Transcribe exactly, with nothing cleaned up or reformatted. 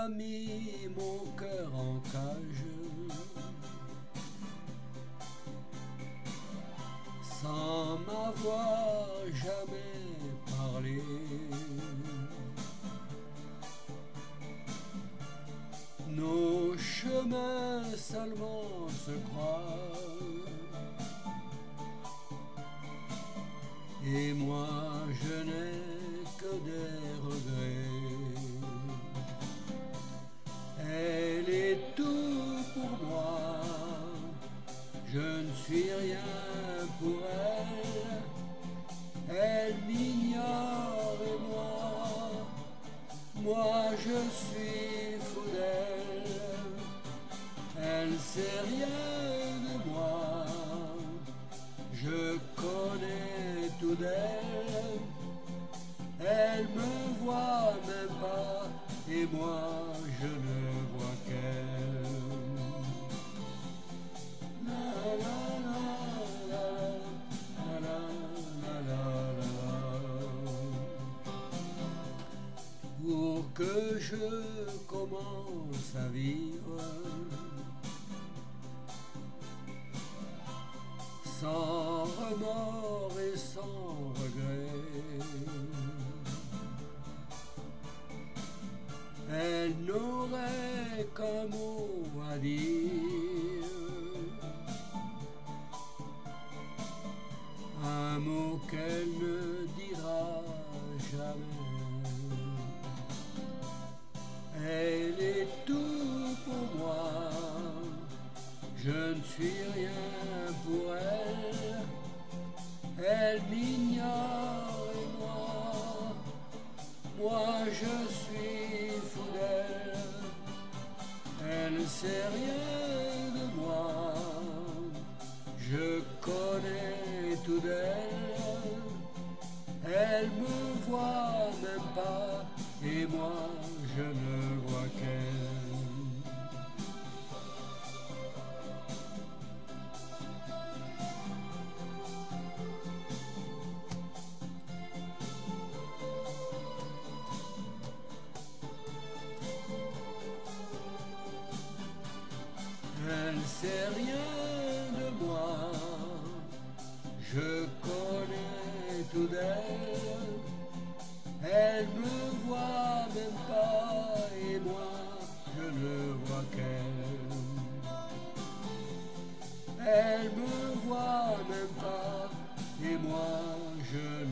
a mis mon cœur en cage, sans m'avoir jamais parlé. Nos chemins seulement se croisent, et moi je n'ai que des regrets. Elle est tout pour moi, je ne suis rien pour elle. Elle m'ignore et moi, moi je suis fou d'elle. Elle sait rien de moi, je connais tout d'elle. Elle me voit même pas, et moi je ne vois qu'elle. La la la la la la la la la. Pour que je commence à vivre sans remords et sans regret, elle n'aurait qu'un mot à dire, un mot qu'elle ne dira jamais. Elle est tout pour moi, je ne suis rien pour elle. Elle m'ignore et moi, moi je suis fou d'elle. Elle sait rien de moi, je connais tout d'elle. Elle me voit même pas, et moi je ne vois qu'elle. Elle sait rien de moi, je connais tout d'elle. Elle me voit même pas, et moi je ne vois qu'elle. Elle me voit même pas, et moi je